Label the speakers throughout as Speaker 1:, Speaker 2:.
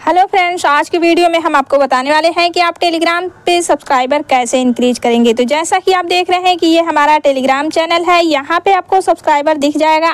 Speaker 1: Hello friends, आज की video में हम आपको बताने वाले हैं कि आप टेलीग्राम पे सब्सक्राइबर कैसे इंक्रीज करेंगे। तो जैसा कि आप देख रहे हैं कि ये हमारा टेलीग्राम चैनल है। यहाँ पे आपको सब्सक्राइबर दिख जाएगा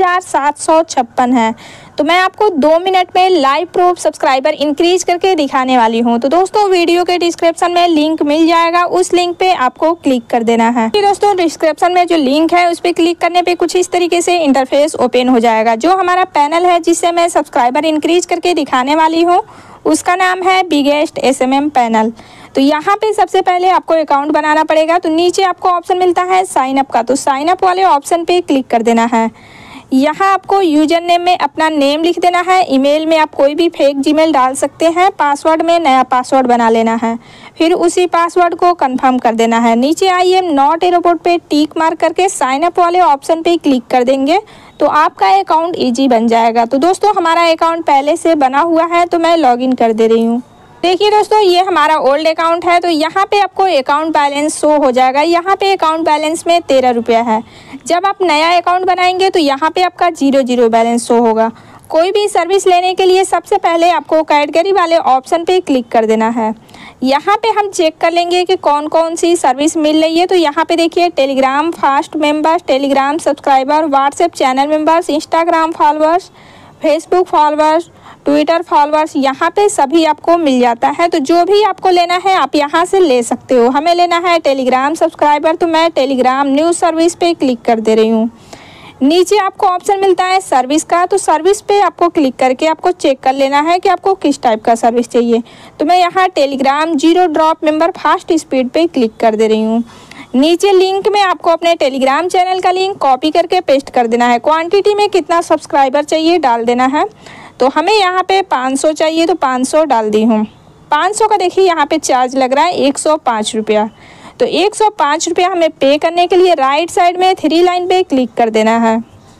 Speaker 1: 8756 है। तो मैं आपको 2 मिनट में लाइव प्रूफ सब्सक्राइबर इंक्रीज करके दिखाने वाली हूँ। तो दोस्तों वीडियो के डिस्क्रिप्शन में लिंक मिल जाएगा, उस लिंक पे आपको क्लिक कर देना है। दोस्तों डिस्क्रिप्शन में जो लिंक है उस पर क्लिक करने पे कुछ इस तरीके से इंटरफेस ओपन हो जाएगा। जो हमारा पैनल है जिससे मैं सब्सक्राइबर इंक्रीज करके दिखाने वाली हूँ उसका नाम है बिगेस्ट SMM पैनल। तो यहाँ पे सबसे पहले आपको अकाउंट बनाना पड़ेगा। तो नीचे आपको ऑप्शन मिलता है साइन अप का, तो साइन अप वाले ऑप्शन पे क्लिक कर देना है। यहाँ आपको यूजर नेम में अपना नेम लिख देना है। ईमेल में आप कोई भी फेक जीमेल डाल सकते हैं। पासवर्ड में नया पासवर्ड बना लेना है, फिर उसी पासवर्ड को कंफर्म कर देना है। नीचे I am not a robot पे टिक मार्क करके साइन अप वाले ऑप्शन पे क्लिक कर देंगे तो आपका अकाउंट इजी बन जाएगा। तो दोस्तों हमारा अकाउंट पहले से बना हुआ है तो मैं लॉगिन कर दे रही हूँ। देखिए दोस्तों ये हमारा ओल्ड अकाउंट है। तो यहाँ पे आपको अकाउंट बैलेंस शो हो जाएगा। यहाँ पे अकाउंट बैलेंस में 13 रुपया है। जब आप नया अकाउंट बनाएंगे तो यहाँ पे आपका 0 बैलेंस शो होगा। कोई भी सर्विस लेने के लिए सबसे पहले आपको कैटेगरी वाले ऑप्शन पे क्लिक कर देना है। यहाँ पे हम चेक कर लेंगे कि कौन कौन सी सर्विस मिल रही है। तो यहाँ पे देखिए Telegram fast members, Telegram subscriber, WhatsApp channel members, Instagram followers, Facebook followers, Twitter followers, यहाँ पे सभी आपको मिल जाता है। तो जो भी आपको लेना है आप यहाँ से ले सकते हो। हमें लेना है टेलीग्राम सब्सक्राइबर, तो मैं टेलीग्राम न्यूज़ सर्विस पे क्लिक कर दे रही हूँ। नीचे आपको ऑप्शन मिलता है सर्विस का, तो सर्विस पे आपको क्लिक करके आपको चेक कर लेना है कि आपको किस टाइप का सर्विस चाहिए। तो मैं यहाँ Telegram 0 drop member fast speed पे क्लिक कर दे रही हूँ। नीचे लिंक में आपको अपने टेलीग्राम चैनल का लिंक कॉपी करके पेस्ट कर देना है। क्वांटिटी में कितना सब्सक्राइबर चाहिए डाल देना है। तो हमें यहाँ पे 500 चाहिए तो 500 डाल दी हूँ। 500 का देखिए यहाँ पे चार्ज लग रहा है 105 रुपया। तो 105 रुपया हमें पे करने के लिए राइट साइड में 3 लाइन पे क्लिक कर देना है।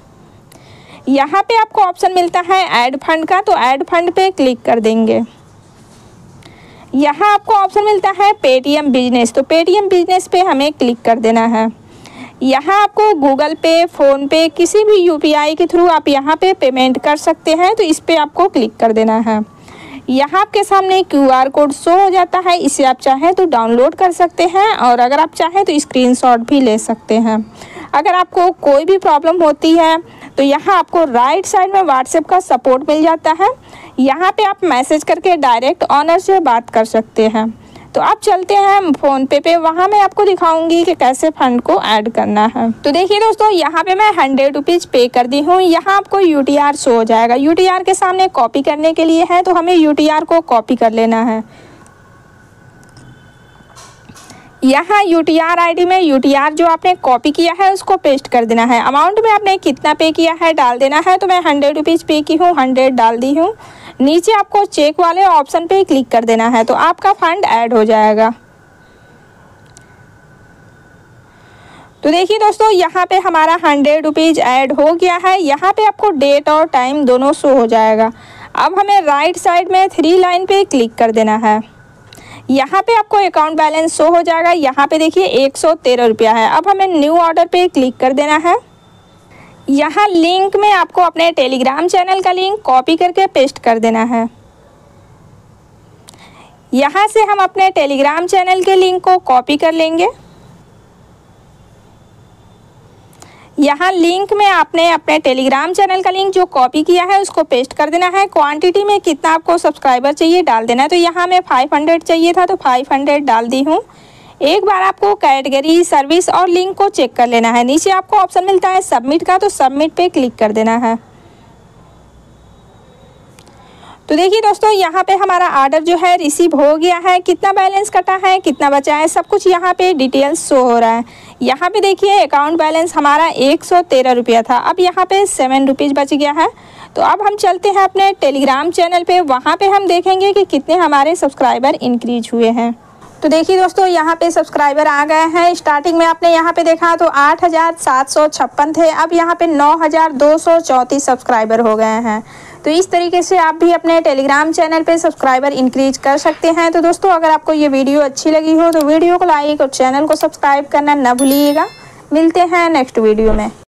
Speaker 1: यहाँ पे आपको ऑप्शन मिलता है ऐड फंड का, तो ऐड फंड पे क्लिक कर देंगे। यहाँ आपको ऑप्शन मिलता है पेटीएम बिजनेस, तो पेटीएम बिजनेस पे हमें क्लिक कर देना है। यहाँ आपको गूगल पे, फ़ोन पे, किसी भी UPI के थ्रू आप यहाँ पे पेमेंट कर सकते हैं, तो इस पर आपको क्लिक कर देना है। यहाँ आपके सामने QR कोड शो हो जाता है, इसे आप चाहें तो डाउनलोड कर सकते हैं और अगर आप चाहें तो स्क्रीनशॉट भी ले सकते हैं। अगर आपको कोई भी प्रॉब्लम होती है तो यहाँ आपको राइट साइड में व्हाट्सएप का सपोर्ट मिल जाता है। यहाँ पे आप मैसेज करके डायरेक्ट ऑनर से बात कर सकते हैं। तो आप चलते हैं फ़ोनपे पे, वहाँ मैं आपको दिखाऊंगी कि कैसे फंड को ऐड करना है। तो देखिए दोस्तों यहाँ पे मैं 100 रुपीज़ पे कर दी हूँ। यहाँ आपको UTR शो हो जाएगा। UTR के सामने कॉपी करने के लिए है, तो हमें UTR को कॉपी कर लेना है। यहाँ UTR ID में UTR जो आपने कॉपी किया है उसको पेस्ट कर देना है। अमाउंट में आपने कितना पे किया है डाल देना है। तो मैं 100 रुपीज़ पे की हूँ, 100 डाल दी हूँ। नीचे आपको चेक वाले ऑप्शन पे क्लिक कर देना है तो आपका फंड ऐड हो जाएगा। तो देखिए दोस्तों यहाँ पे हमारा 100 रुपीज़ ऐड हो गया है। यहाँ पे आपको डेट और टाइम दोनों शो हो जाएगा। अब हमें राइट साइड में 3 लाइन पे क्लिक कर देना है। यहाँ पे आपको अकाउंट बैलेंस शो हो जाएगा। यहाँ पे देखिए 113 रुपया है। अब हमें न्यू ऑर्डर पे क्लिक कर देना है। यहाँ लिंक में आपको अपने टेलीग्राम चैनल का लिंक कॉपी करके पेस्ट कर देना है। यहाँ से हम अपने टेलीग्राम चैनल के लिंक को कॉपी कर लेंगे। यहाँ लिंक में आपने अपने टेलीग्राम चैनल का लिंक जो कॉपी किया है उसको पेस्ट कर देना है। क्वांटिटी में कितना आपको सब्सक्राइबर चाहिए डाल देना है। तो यहाँ मैं 500 चाहिए था तो 500 डाल दी हूँ। एक बार आपको कैटेगरी, सर्विस और लिंक को चेक कर लेना है। नीचे आपको ऑप्शन मिलता है सबमिट का, तो सबमिट पे क्लिक कर देना है। तो देखिए दोस्तों यहाँ पे हमारा ऑर्डर जो है रिसीव हो गया है। कितना बैलेंस कटा है, कितना बचा है, सब कुछ यहाँ पे डिटेल्स शो हो रहा है। यहाँ पे देखिए अकाउंट बैलेंस हमारा 113 रुपया था। अब यहाँ पे 7 रुपीज़ बच गया है। तो अब हम चलते हैं अपने टेलीग्राम चैनल पे, वहाँ पे हम देखेंगे कि कितने हमारे सब्सक्राइबर इंक्रीज हुए हैं। तो देखिए दोस्तों यहाँ पे सब्सक्राइबर आ गए हैं। स्टार्टिंग में आपने यहाँ पे देखा तो 8756 थे, अब यहाँ पे 9234 सब्सक्राइबर हो गए हैं। तो इस तरीके से आप भी अपने टेलीग्राम चैनल पे सब्सक्राइबर इंक्रीज कर सकते हैं। तो दोस्तों अगर आपको ये वीडियो अच्छी लगी हो तो वीडियो को लाइक और चैनल को सब्सक्राइब करना न भूलिएगा। मिलते हैं नेक्स्ट वीडियो में।